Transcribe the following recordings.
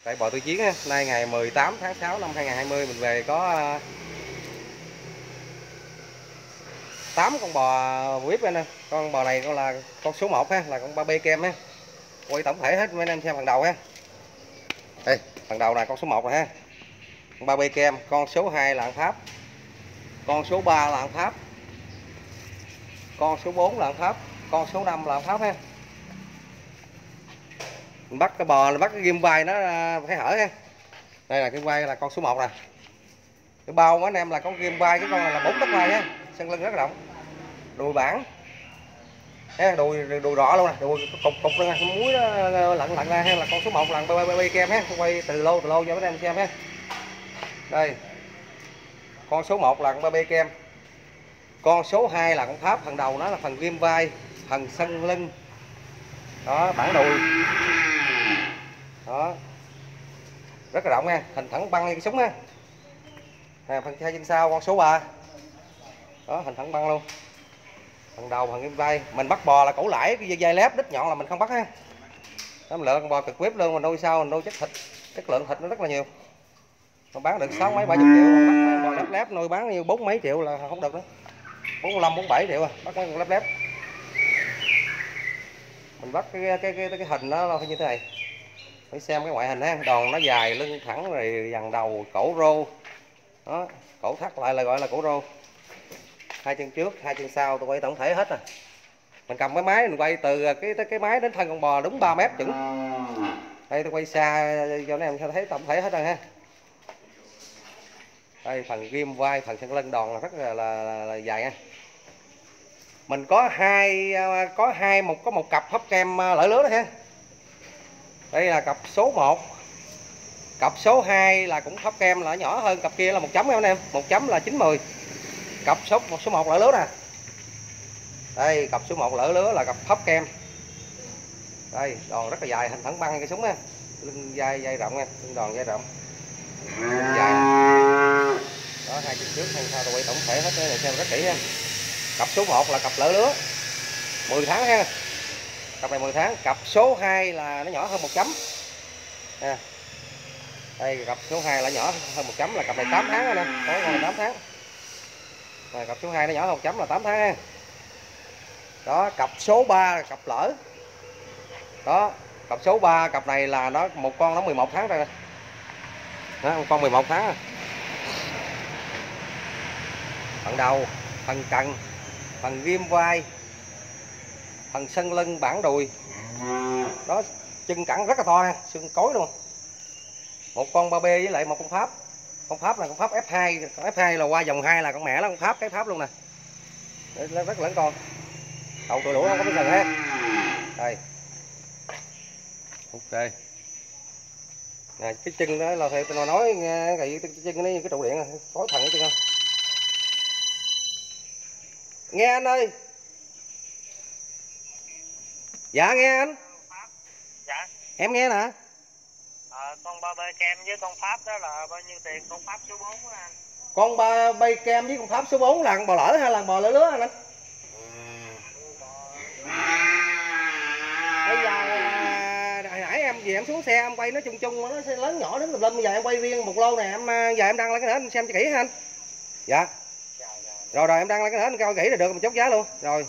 Đây bò tôi chiến á, nay ngày 18 tháng 6 năm 2020 mình về có 8 con bò vip anh em. Con bò này con là con số 1 ha, là con ba bê kem ha. Quay tổng thể hết mấy anh em xem phần đầu ha. Đây, phần đầu là con số 1 rồi ha. Con ba bê kem, con số 2 là ăn Pháp. Con số 3 là ăn Pháp. Con số 4 là ăn Pháp, con số 5 là ăn Pháp ha. Mình bắt cái bò, bắt cái ghim vai nó phải hở ha. Đây là cái vai là con số 1 nè. Cái bao của anh em là con ghim vai, cái con này là 4 tấc vai ha, sân lưng rất là rộng. Đùi bản. Đùi rõ luôn nè, đùi cục luôn nè, muối nó lặn ra ha, là con số 1 là bay kem ha, quay từ lâu cho các em xem ha. Đây. Con số 1 là con bay kem. Con số 2 là con Pháp, phần đầu nó là phần ghim vai, phần sân lưng. Đó, bản đùi. Đó. Rất là rộng ha, hình thẳng băng như cái súng ha. Nè, phần hai chân sau con số 3. Đó, hình thẳng băng luôn. Phần đầu phần ghim vai, mình bắt bò là cổ lãi, cái dây lép đít nhọn là mình không bắt ha. Đó, mình lựa con bò cực quếp luôn, mình nuôi sao mình nuôi chất lượng thịt nó rất là nhiều. Mình bán được 6 mấy 70 triệu, còn bắt bò lép nuôi bán như 4 mấy triệu là không được đó. 45 47 triệu à, bắt mấy con lép. Mình bắt cái hình nó như thế này. Phải xem cái ngoại hình ha, đòn nó dài, lưng thẳng rồi dằn đầu, cổ rô. Đó, cổ thắt lại là gọi là cổ rô. Hai chân trước, hai chân sau tôi quay tổng thể hết rồi. Mình cầm cái máy mình quay từ cái máy đến thân con bò đúng 3 mét chuẩn. Đây tôi quay xa cho anh em thấy tổng thể hết rồi ha. Đây phần ghim vai, phần chân lưng đòn là rất là dài nha. Mình có một cặp hấp kem lỡ lứa đó ha. Đây là cặp số 1. Cặp số 2 là cũng hấp kem là nhỏ hơn cặp kia là 1 chấm anh em, 1 chấm là 910. Cặp số 1 lỡ lứa nè. Đây, cặp số 1 lỡ lứa là cặp hấp kem. Đây, đòn rất là dài, hình thẳng băng cái súng ha. Lưng dai rộng nha, lưng đòn dai rộng. Lưng dài. Đó, hai chân trước hai sau tôi quay tổng thể hết để xem rất kỹ ha. Cặp số 1 là cặp lỡ lứa 10 tháng ha. Cặp này 10 tháng, cặp số 2 là nó nhỏ hơn 1 chấm. Ha. Đây cặp số 2 là nhỏ hơn 1 chấm, là cặp này 8 tháng rồi nè, có con này 8 tháng. Rồi, cặp số 2 nó nhỏ hơn 1 chấm là 8 tháng ha. Đó, cặp số 3 là cặp lỡ. Đó, cặp số 3 cặp này là nó một con nó 11 tháng rồi nè. Đó, một con 11 tháng. Phần đầu, phần cẳng, phần ghim vai, phần sân lưng, bản đùi. Đó, chân cẳng rất là to ha, xương cối luôn. Một con ba bê với lại một con Pháp. Con Pháp là con Pháp F2, con F2 là qua vòng 2 là con mẹ nó con Pháp, cái Pháp luôn nè. Rất lớn con. Đầu tụi lũa không có cái sừng ha. Đây. Ok. Nè, cái chân đó là tôi nói nghe cái chân nó như cái trụ điện tối thần cái chân không. Nghe anh ơi. Dạ nghe anh. Dạ. Em nghe nè. Con ba bê kem với con Pháp đó là bao nhiêu tiền? Con Pháp số 4 đó anh. Con ba bay kem với con Pháp số 4 là con bò lỡ hay là con bò lỡ lứa anh? Bây giờ hồi nãy em về em xuống xe em quay nó chung nó sẽ lớn nhỏ đến tùm lum, bây giờ em quay riêng một lô này em giờ em đăng lên cái nữa anh xem cho kỹ ha anh. Dạ. Rồi em đăng lên cái nữa anh coi kỹ là được mình chốt giá luôn. Rồi.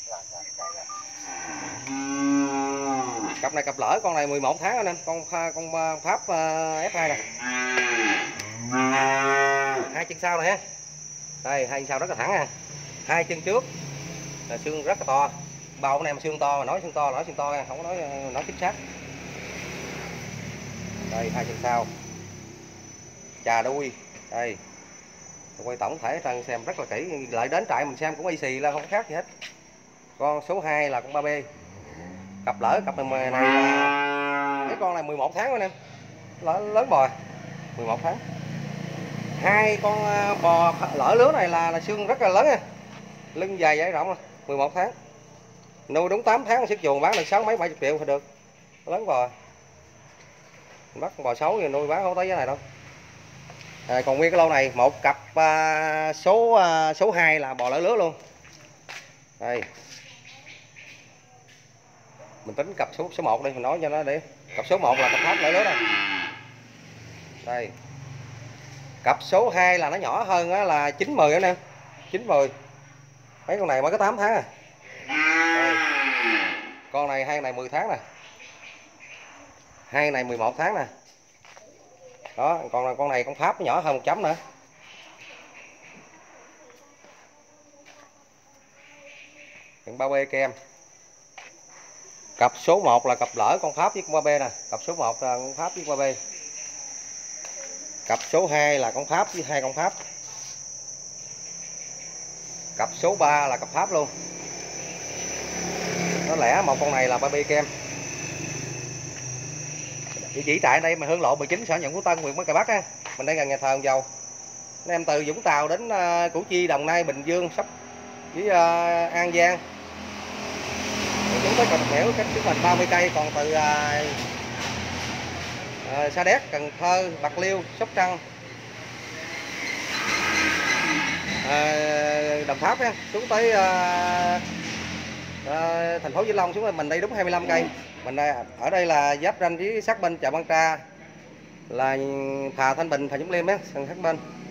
Cặp này cặp lỡ, con này 11 tháng anh em, con Pháp F2 này. Hai chân sau này ha. Đây, hai chân sau rất là thẳng ha. Hai chân trước là xương rất là to. Bao anh em xương to mà nói xương to nha, không có nói chính xác. Đây, hai chân sau. Chà đuôi. Đây. Tôi quay tổng thể thân xem rất là kỹ, lại đến trại mình xem cũng y xì là không khác gì hết. Con số 2 là con ba bê. Cặp lỡ, cặp này là cái con này 11 tháng anh em. Lớn bò. 11 tháng. Hai con bò lỡ lứa này là xương rất là lớn nha. Lưng dài dải rộng 11 tháng. Nuôi đúng 8 tháng sức chuồng bán được 6 mấy 70 triệu thì được. Lớn bò. Mình bắt con bò xấu thì nuôi bán không tới giá này đâu. Còn nguyên cái lô này một cặp số 2 là bò lỡ lứa luôn. Đây. Mình tính cặp số 1 đi, mình nói cho nó đi. Cặp số 1 là cặp Pháp lỡ lứa này. Đây. Cặp số 2 là nó nhỏ hơn á, là 9-10 anh em. 9-10. Mấy con này mới có 8 tháng à. Đây. Con này hai này 10 tháng nè. Hai này 11 tháng nè. Đó, còn con này con Pháp nó nhỏ hơn 1 chấm nữa. Đựng bao bê kem. Cặp số 1 là cặp lỡ con Pháp với con ba bê nè. Cặp số 1 là con Pháp với ba bê. Cặp số 2 là con Pháp với 2 con Pháp. Cặp số 3 là cặp Pháp luôn. Nó lẻ một con này là ba bê kem. Địa chỉ tại đây mà Hương Lộ 19 xã Nhuận Phú Tân, huyện Bắc Cà Bắc á. Mình đang gần nhà thờ ông Dầu. Anh em từ Vũng Tàu đến Củ Chi, Đồng Nai, Bình Dương, Sóc với An Giang. Chúng tới Cầu Mẻo cách chúng mình 30 cây, còn từ Sa Đéc, Cần Thơ, Bạc Liêu, Sóc Trăng, Đồng Tháp á, xuống tới thành phố Vĩnh Long, xuống mình đây đúng 25 cây. Mình ở đây là giáp ranh với sát bên chợ Ban Tra là phà Thanh Bình, phà Vũng Liêm á, sát bên.